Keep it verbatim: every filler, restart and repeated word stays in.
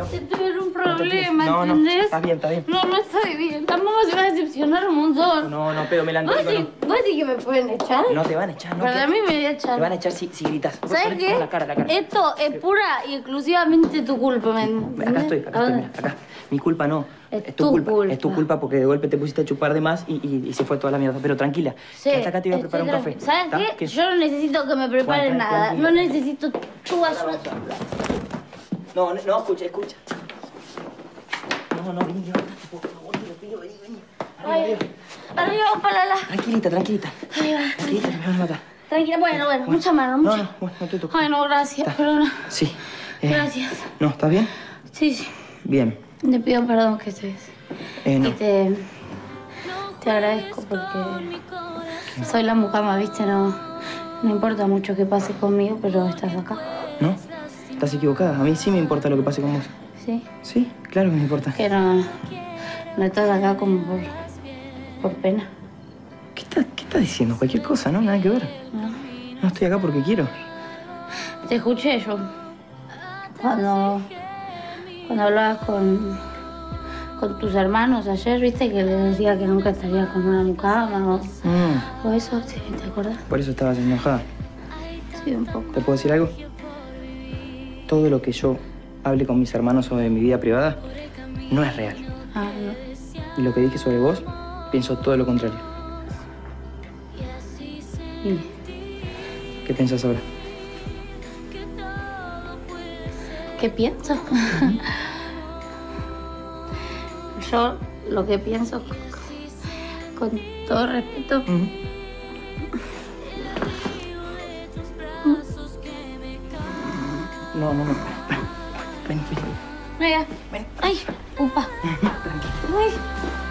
Estoy en un problema, no, no, ¿entendés? está bien, está bien. No, no estoy bien. La mamá se va a decepcionar un montón. No, no, pero melancólico ¿Vos no. decís, ¿Vos decís que me pueden echar? No te van a echar, no. Para que- mí me voy a echar. Te van a echar si, si gritas. ¿Sabes qué? La cara, la cara. Esto es pura y exclusivamente tu culpa, ¿me entendés? Acá estoy, acá estoy, mira, acá. Mi culpa no. Es tu culpa. Es tu culpa porque de golpe te pusiste a chupar de más y, y, y se fue toda la mierda. Pero tranquila, Sí, que hasta acá te iba a preparar un estoy café. tranqui- ¿Sabes ¿Está? qué? Yo no necesito que me preparen Bueno, nada. tranquila. No necesito tu ayuda. No, no, no, escucha, escucha. No, no, vení, levántate, por favor, te lo pido, vení, vení. Arriba, Ay, arriba. arriba, opalala. Tranquilita, tranquilita. Ahí va. Tranquilita, que me van a matar. Tranquila, bueno, bueno, mucha mano, mucha. No, no, bueno, no te toco. Ay, no, gracias, Está. perdona. Sí. eh, Gracias. No, ¿estás bien? Sí, sí. Bien. Te pido perdón que estés. Eh, no. Y te, te agradezco porque soy la mucama, ¿viste? No, no importa mucho que pase conmigo, pero estás acá. ¿No? Estás equivocada. A mí sí me importa lo que pase con vos. ¿Sí? Sí, claro que me importa. Que no, no estás acá como por, por pena. ¿Qué estás qué estás diciendo? Cualquier cosa, ¿no? Nada que ver. ¿No? No estoy acá porque quiero. Te escuché yo cuando, cuando hablabas con, con tus hermanos ayer, ¿viste? Que les decía que nunca estarías con una mucama o, Mm, o eso, ¿sí? ¿Te acuerdas? por eso estabas enojada. Sí, un poco. ¿Te puedo decir algo? Todo lo que yo hable con mis hermanos sobre mi vida privada no es real. Ah, no. Y lo que dije sobre vos, pienso todo lo contrario. Y ¿Qué pensás ahora? ¿qué pienso? Yo lo que pienso, con, con todo respeto, Ujú. No, no, no. Ven, ven. Venga. Ven. Ay, upa. Tranquilo. Ay.